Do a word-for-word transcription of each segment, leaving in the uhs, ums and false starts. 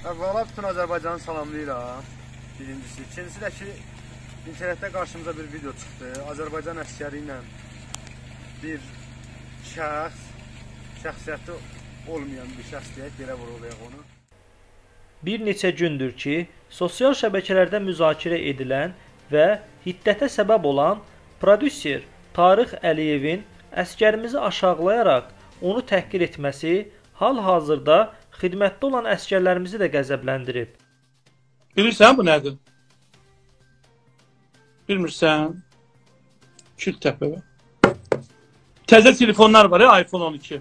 Əvvəla bütün Azərbaycanı salamlayıram. Birincisi. İkincisi də ki, internetdə qarşımıza bir video çıxdı. Azərbaycan əsgəri ilə bir şəxs, şəxsiyyəti olmayan bir şəxs deyək, yerə vurulayaq onu. Bir neçə gündür ki, sosial şəbəkələrdə müzakirə edilən və hiddətə səbəb olan prodüser Tarix Əliyevin əsgərimizi aşağılayaraq onu təhqir etməsi hal-hazırda xidmətdə olan əsgərlərimizi də qəzəbləndirib. Bilirsən bu nədir? Bilmirsən? Küt təpə. Təzə telefonlar var ya, iPhone on iki.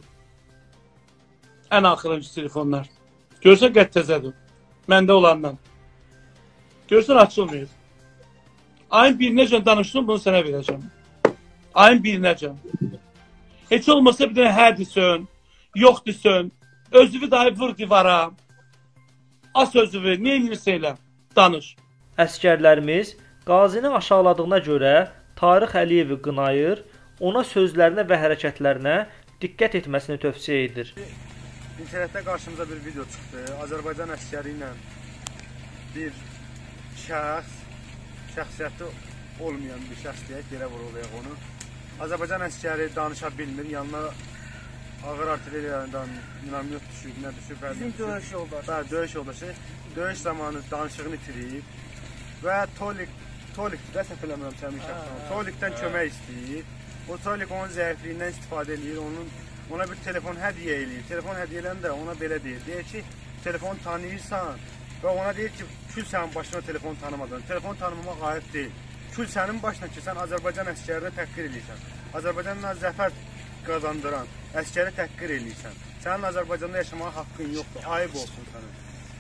Ən axırıncı telefonlar. Görsən qət təzədir. Məndə olandan. Görsən açılmıyor. Ayın birinəcən danışdım, bunu sənə verəcəm. Ayın birinəcən. Heç olmasa bir dənə hə desən, yox desən, özüvü dahi vur divara. As özüvü, niyə edirsə elə? Danış. Əskərlərimiz qazini aşağıladığına görə Tarix Əliyevi qınayır, ona sözlərinə və hərəkətlərinə diqqət etməsini tövsiyə edir. İnternetdə qarşımıza bir video çıxdı. Azərbaycan əsgəri ilə bir şəxs, şəxsiyyəti olmayan bir şəxs deyək, yerə vurulayaq onu. Azərbaycan əsgəri danışa bilmir, yanına ağır artilleriyadan minamyot düşüb, nə düşüb? Bizim döyüş yoldaşı. Bəli, döyüş yoldaşı. Döyüş zamanı danışığını itirib və Tolik, Tolikdir də səhv eləmirəm səmin şəxsən. Tolikdən kömək istəyir. O Tolik onun zəifliyindən istifadə edir, onun ona bir telefon hədiyyə eləyir. Telefon hədiyyə eləndə ona belə deyir. Deyir ki, telefonu tanıyırsan və ona deyir ki, kül sənin başına telefonu tanımadan. Telefonu tanımamaq ayıb deyil. Kül sənin başına ki, sən Azərbaycan əsgərini təhqir edirsən. Azərbaycanla zəfər qazandıran əsgəri təhqir edirsən. Sənin Azərbaycanda yaşamağa haqqın yoxdur. Ayıb olsun sənin.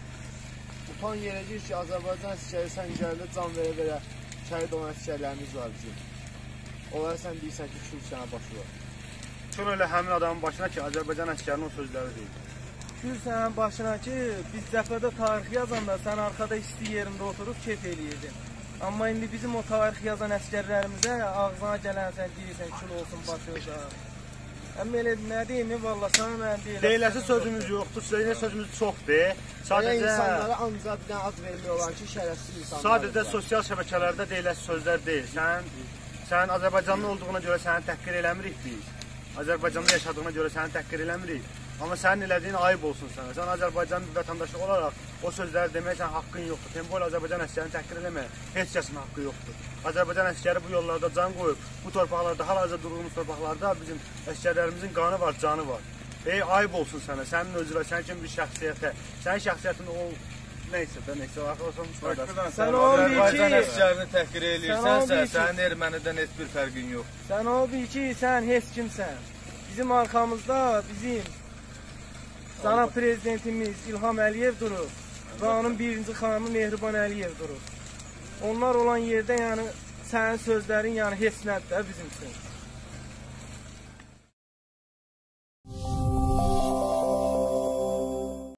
Utan yerəcək ki, Azərbaycan əsgəri sən gəldə can verə-verə şəhid olan əsgərlərimiz var bizim. Onlara sən deyirsən ki, kül sənə başı var. Kül elə həmin adamın başına ki, Azərbaycan əsgərinin o sözləri deyil. Kül sənin başına ki, biz cəbhədə tarix yazanda sən arxada isti yerində oturub keyf eləyirdin. Amma indi bizim o tarix yazan əsgərlərimizə ağzına gələn sən deyirsən kül olsun başınıza. Əmə elə nə deyim, valla sana mən deyirəm. Deyiləsi sözümüz yoxdur, sizə sözümüz çoxdur. Sadəcə insanlara ancaq bir dənə ad vermək olan ki, şərəfsiz insanlar. Sadəcə sosial şəbəkələrdə deyiləsi sözlər deyil. Sən, sən Azərbaycanlı olduğuna görə səni təhqir eləmirik biz. Azərbaycanda yaşadığına görə səni təhqir eləmirik. Amma sənin elədiyin ayıb olsun sənə. Sən Azərbaycan vətəndaşı olaraq o sözləri demək sən haqqın yoxdur. Tempo ilə Azərbaycan əsgərini təhqir eləmək heç kəsin haqqı yoxdur. Azərbaycan əsgəri bu yollarda can qoyub, bu torpaqlarda, hal-hazırda durduğumuz torpaqlarda bizim əsgərlərimizin qanı var, canı var. Ey, ayıb olsun sənə, sənin özünə, sənin kimi bir şəxsiyyətə, sənin şəxsiyyətin o neysə də, neysə, olsun, sən o bil ki, Azərbaycan əsgərini təhqir eləyirsənsə, sənin ermənidən heç bir fərqin yoxdur. Sən o bil ki, sən heç kimsən. Bizim arxamızda bizim Cənab Prezidentimiz İlham Əliyev durur və onun birinci xanımı Mehriban Əliyev durur. Onlar olan yerdə yəni sənin sözlərin yəni heç nədir də bizim üçün.